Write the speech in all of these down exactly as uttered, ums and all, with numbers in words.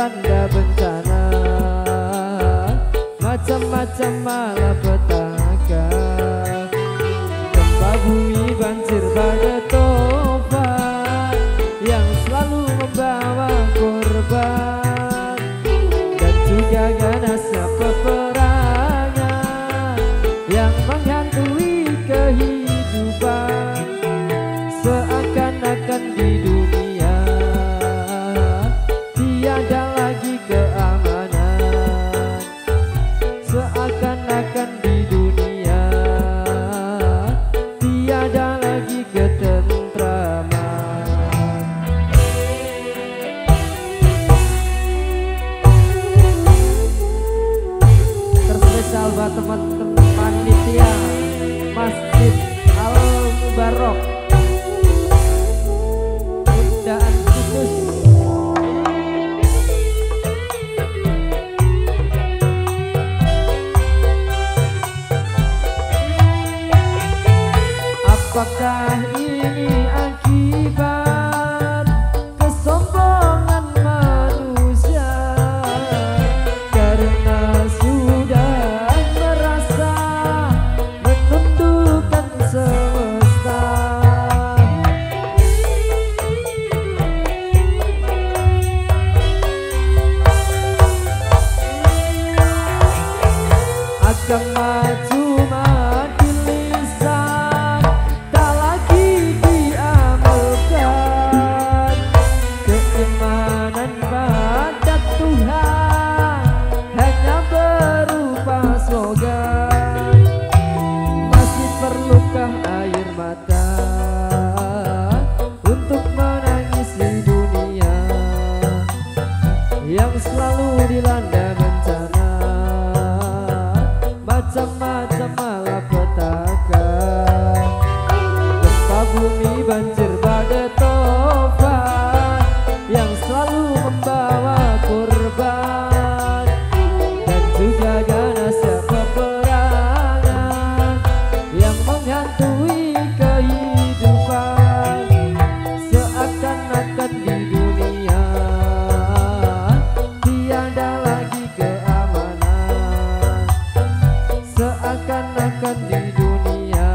dilanda bencana, macam-macam malapetaka, gempa bumi, banjir, badai, topan yang selalu membawa korban, dan juga ganasnya peperangan yang menghantui kehidupan. Seakan-akan di dunia tiada lagi keamanan, seakan-akan di dunia tiada lagi ketentraman. Terspesial buat teman-teman panitia Masjid Al-Mubarok Undaan Kudus. Apakah ini akibat kesombongan manusia karena sudah merasa menundukkan semesta? Agama cuma di lisan, tak lagi diamalkan. Keimanan pada Tuhan hanya berupa slogan. Masih perlukah air mata untuk menangisi dunia yang selalu dilanda bencana, macam-macam malapetaka, gempa bumi, banjir, badai, topan yang selalu membawa korban, dan juga ganasnya peperangan yang menghantui kehidupan. Seakan-akan di dunia tiada lagi keamanan, seakan-akan di dunia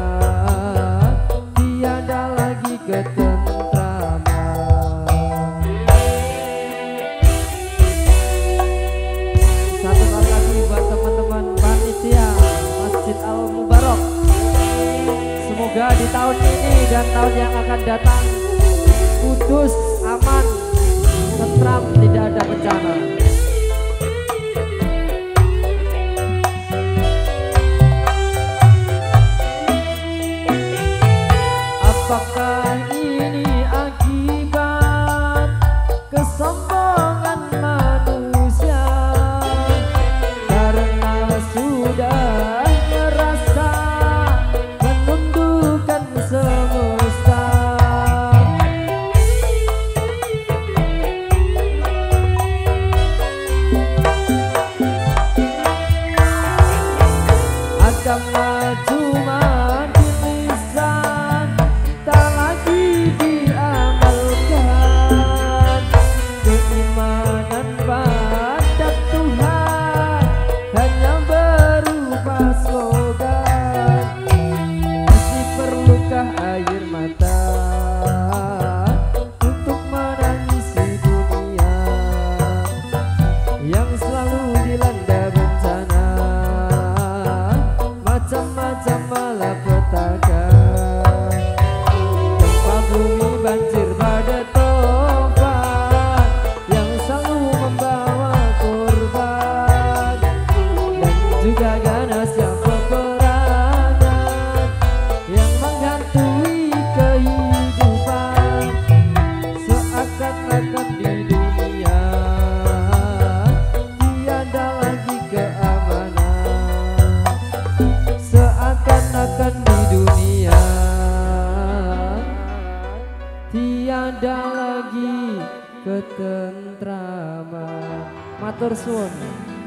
tiada lagi ketentraman. Satu kali lagi buat teman-teman panitia Masjid Al-Mubarok, semoga di tahun ini dan tahun yang akan datang Kudus aman, tentram, tidak ada bencana. Apakah ini akibat kesombongan manusia karena sudah merasa menundukkan semesta? Agama cuma di lisan, tak lagi diamalkan. Keimanan pada Tuhan hanya berupa slogan. Masih perlukah air mata untuk menangisi dunia yang selalu dilanda bencana, macam-macam malapetaka, gempa bumi, banjir, badai, topan yang selalu membawa korban, dan juga ganasnya peperangan yang menghantui kehidupan. Seakan-akan di dunia tiada lagi keamanan, seakan-akan di dunia tiada lagi ketentraman. Matur suwun.